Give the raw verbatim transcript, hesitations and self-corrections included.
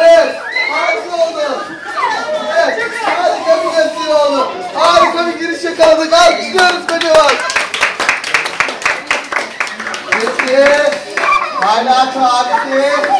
Evet. Harika oldu. Evet. Harika bir gösteri oldu. Harika bir giriş yakaladık. Alkışlıyoruz kocaman. Peki. Hala tarihte.